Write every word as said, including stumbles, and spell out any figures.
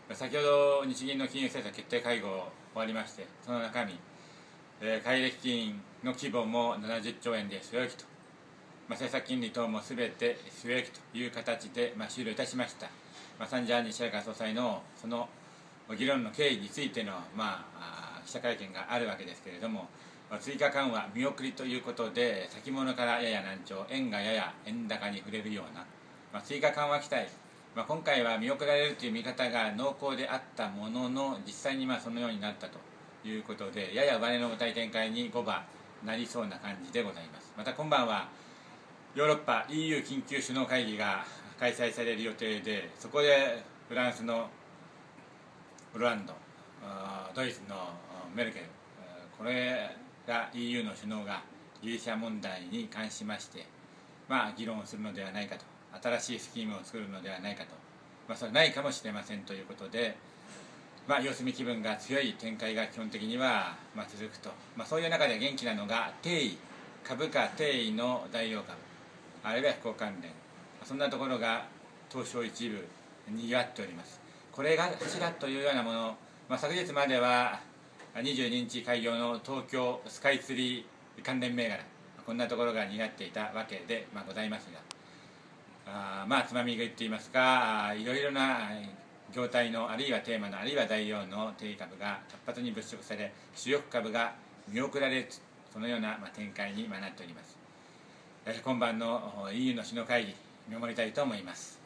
先ほど日銀の金融政策決定会合終わりまして、その中身、えー、買入金の規模もななじゅっちょうえんで据え置きと、まあ、政策金利等もすべて据え置きという形で、まあ、終了いたしました。まあ、サンジャーニ西川総裁のその議論の経緯についての、まあ、記者会見があるわけですけれども、追加緩和見送りということで、先物からやや難聴、円がやや円高に触れるような、まあ、追加緩和期待、まあ、今回は見送られるという見方が濃厚であったものの、実際にまあそのようになったということで、やや上値の重たい展開にごばなりそうな感じでございます。また今晩はヨーロッパ イーユー 緊急首脳会議が開催される予定で、そこでフランスのオランド、ドイツのメルケル、これが イーユー の首脳がギリシャ問題に関しまして、まあ、議論をするのではないかと、新しいスキームを作るのではないかと、まあ、それはないかもしれませんということで、まあ、様子見気分が強い展開が基本的にはまあ続くと、まあ、そういう中で元気なのが定位、株価定位の代表株、あるいは飛行関連、そんなところが東証一部にぎわっております。これが柱というようなもの、まあ、昨日まではにじゅうににち開業の東京スカイツリー関連銘柄、こんなところが担っていたわけで、まあ、ございますが、あまあつまみ食いといいますか、いろいろな業態のあるいはテーマのあるいは材料の定位株が活発に物色され、主力株が見送られる、そのようなまあ展開になっております。今晩の イーユー の首脳会議見守りたいと思います。